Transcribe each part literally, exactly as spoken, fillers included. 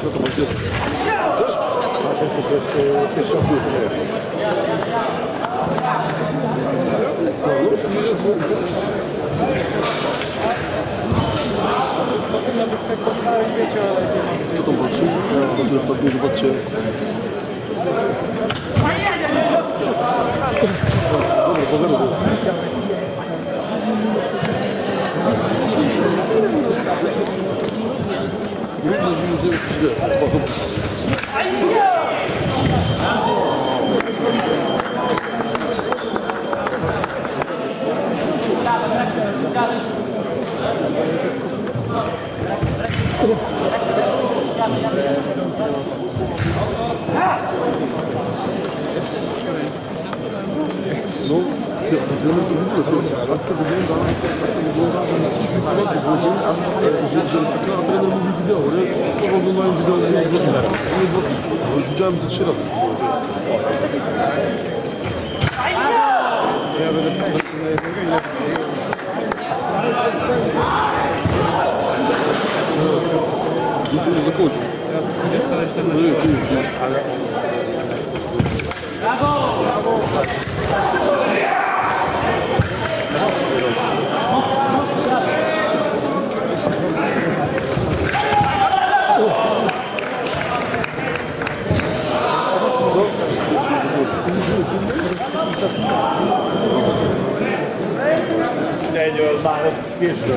Co to będzie? Też? A ten to jest pierwszy raz nie. Kto tam walczy? Ja to ostatnio zobaczcie. Dobra, po zero było. No, ty, to trener to w ogóle, to akcja wygląda, akcja wygląda, że jesteśmy członki włodzimy, a trener mówi wideo, nie? To oglądają wideo, nie odwrotnie, już widziałem ze trzy razy. Ja będę patrzył na jednego i nie. I to już zakończył. Brawo! Brawo! Nie, nie, ale wiesz, że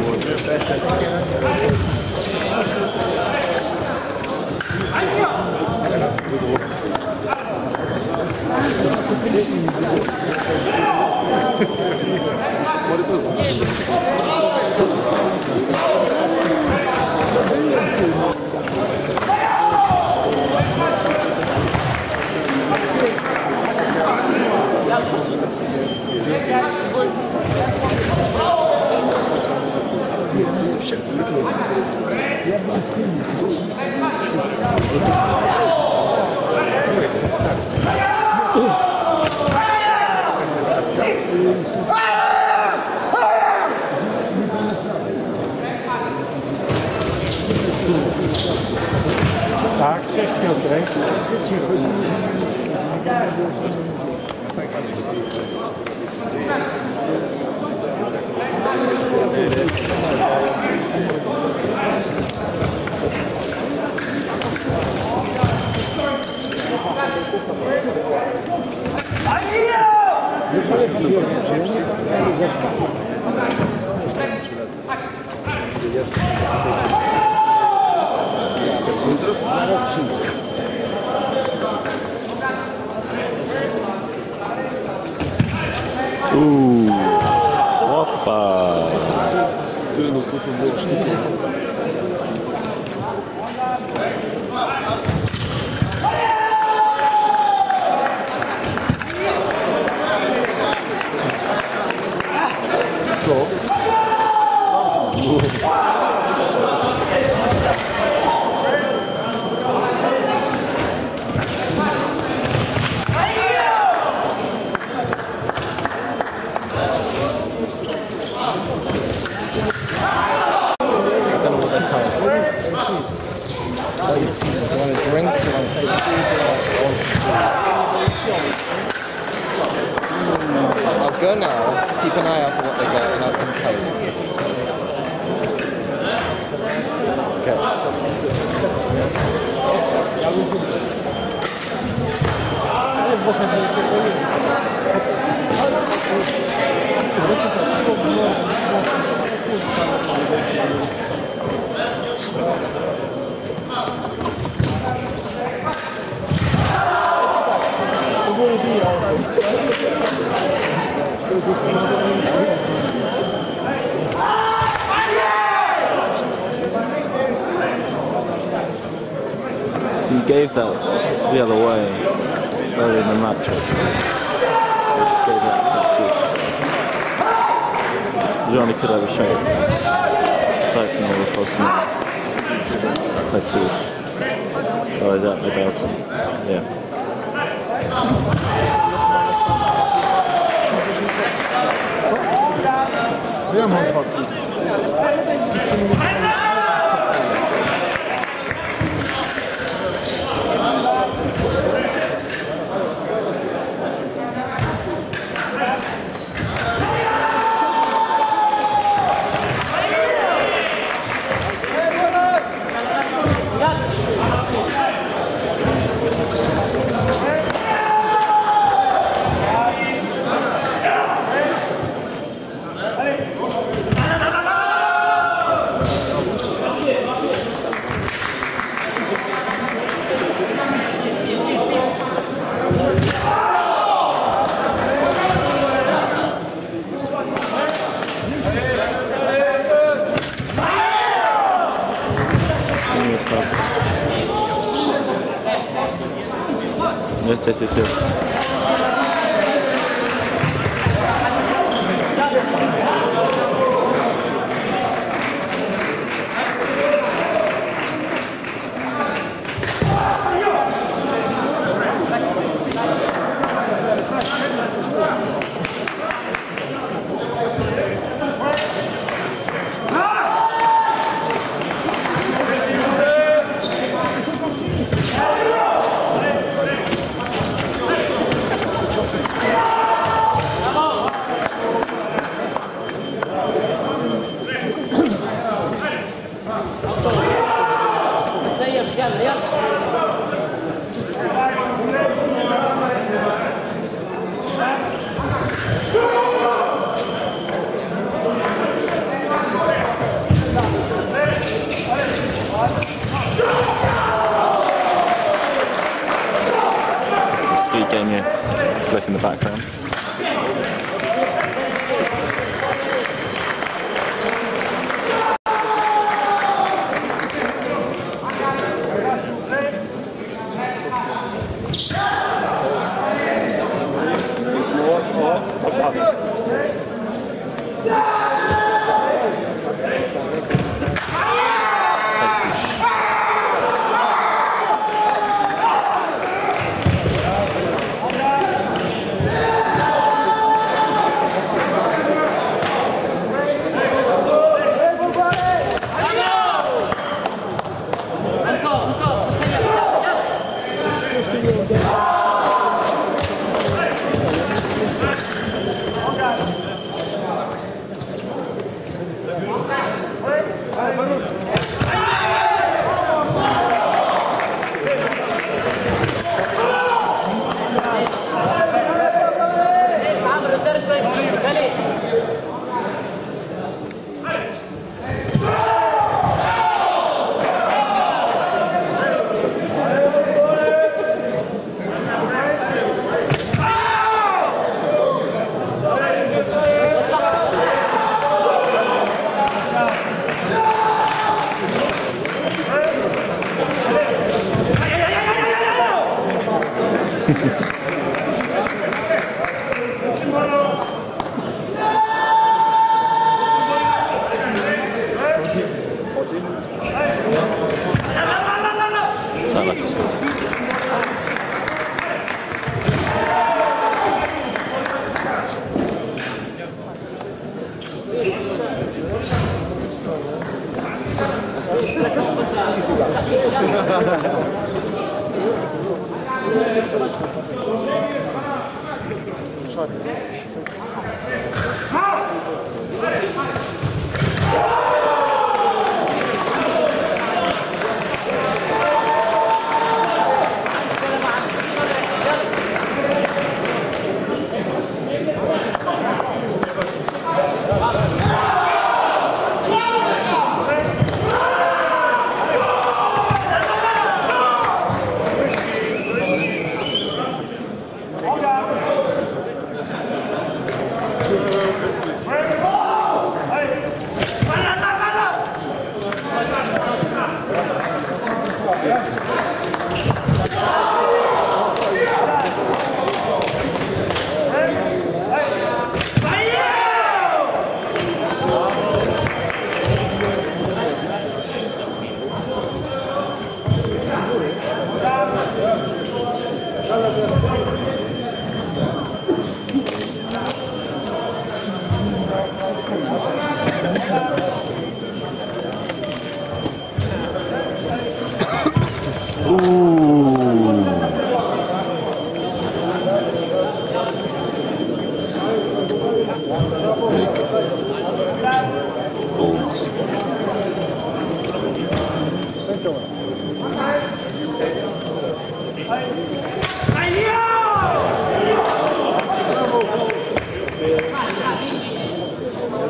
Tak, cześć Piotrek. Uuu, opa! Tyle no to było sztuka. I'll go now, keep an eye out for what they get, and I'll compose. So you gave that the other way earlier in the match, actually. You just gave that to Tish. Johnny could have a shot. Taking all across and take Tish. Oh, I doubt, I doubt it. Yeah. Ja mam fakty. Yes, yes, yes, yes. Getting a flick in the background.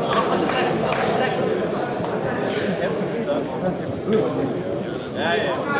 Ja, ja.